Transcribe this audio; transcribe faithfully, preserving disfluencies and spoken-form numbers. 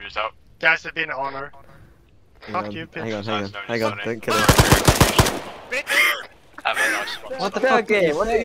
meters out. Guys, it'd be an honor. Hang Fuck on, you, bitch. hang on, hang on, No, hang on, no, don't kill him. Have a nice one. What the fuck? Okay, what are you